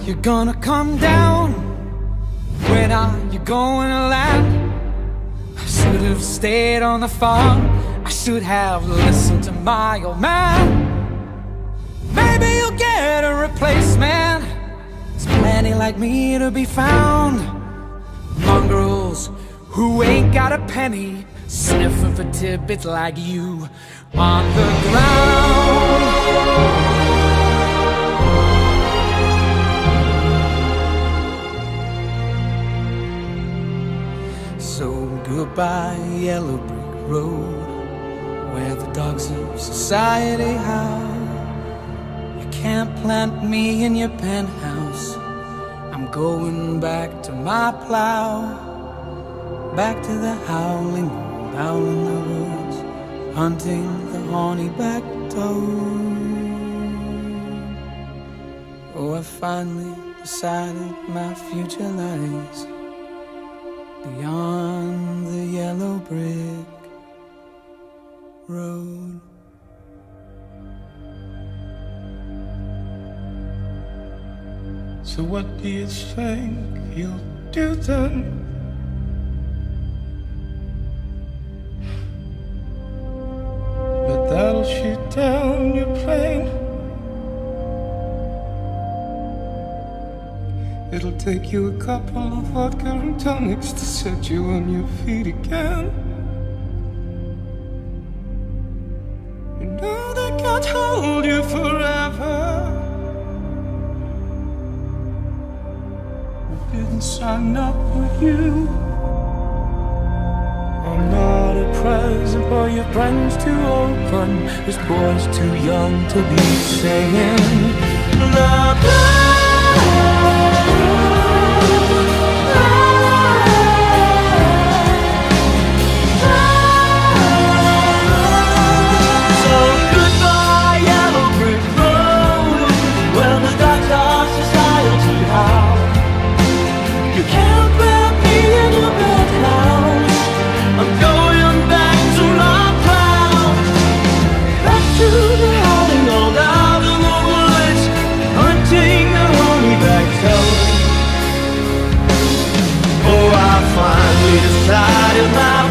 you gonna come down? When are you going to land? I should have stayed on the farm. I should have listened to my old man. Maybe you'll get a replacement. There's plenty like me to be found. Mongrels who ain't got a penny, sniffing for tidbits like you on the ground. So goodbye, yellow brick road, where the dogs of society howl. You can't plant me in your penthouse. I'm going back to my plow, back to the howling old owl in the woods, hunting the horny-backed toad. Oh, I finally decided my future lies beyond the yellow brick road. So what do you think you'll do then? But that'll shoot down your plane. It'll take you a couple of vodka and tonics to set you on your feet again. You know they can't hold you forever. Didn't sign up with you. I'm not a present, but your brain's too open. This boy's too young to be singing the So goodbye, yellow brick road, where the dogs are society house. You can't put me in your penthouse. I'm going back to my plow, back to the howling old owl in the woods, hunting the horny-backed toad. Oh, I finally decided my